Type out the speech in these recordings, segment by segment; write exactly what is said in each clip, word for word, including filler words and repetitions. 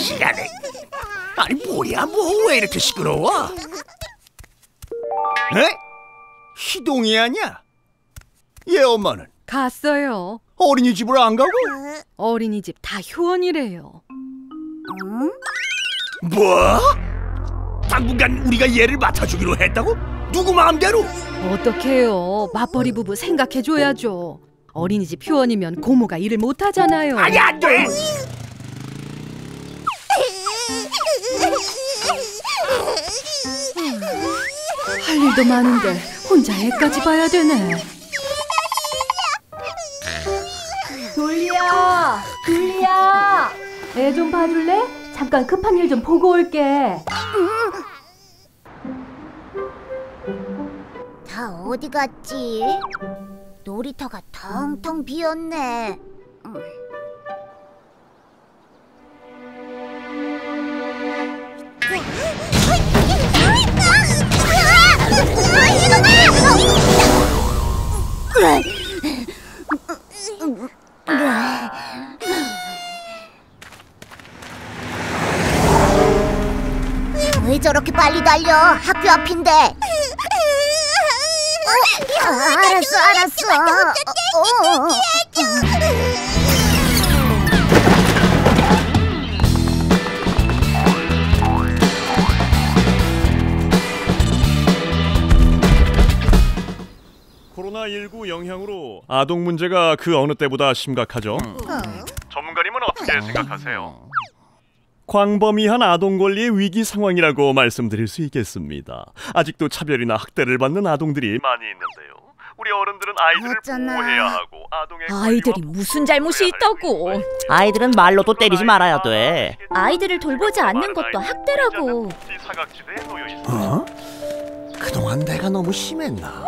시간에. 아니 뭐야, 뭐 왜 이렇게 시끄러워? 에? 희동이 아니야? 얘 엄마는? 갔어요. 어린이집을 안 가고? 어린이집 다 휴원이래요. 뭐? 당분간 우리가 얘를 맡아주기로 했다고? 누구 마음대로? 어떡해요. 맞벌이 부부 생각해줘야죠. 어린이집 휴원이면 고모가 일을 못하잖아요. 아니 안 돼! 할 일도 많은데 혼자 애까지 봐야 되네. 돌리야, 돌리야, 애 좀 봐줄래? 잠깐 급한 일 좀 보고 올게. 다 어디 갔지? 놀이터가 텅텅 비었네. 왜 저렇게 빨리 달려? 학교 앞인데. 어, 알았어, 알았어. 어, 어. 코로나십구 영향으로 아동 문제가 그 어느 때보다 심각하죠. 어? 전문가님은 어떻게 생각하세요? 광범위한 아동 권리의 위기 상황이라고 말씀드릴 수 있겠습니다. 아직도 차별이나 학대를 받는 아동들이 많이 있는데요. 우리 어른들은 아이들을 어쩌나. 보호해야 하고 아동의 아이들이 무슨 잘못이 있다고. 아이들은 말로도 때리지 말아야 돼. 아이들을 돌보지 않는 것도 학대라고. 사각지대에 놓여 있습니다. 어? 그동안 내가 너무 심했나?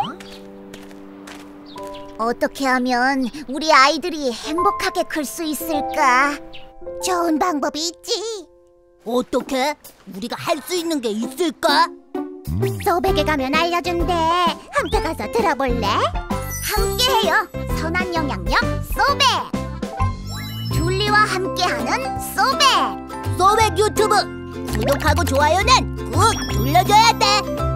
어떻게 하면 우리 아이들이 행복하게 클 수 있을까? 좋은 방법이 있지. 어떻게? 우리가 할 수 있는 게 있을까? 소백에 가면 알려준대. 함께 가서 들어볼래? 함께해요. 선한 영향력 소백. 둘리와 함께하는 소백. 소백 유튜브 구독하고 좋아요는 꾹 눌러줘야 돼.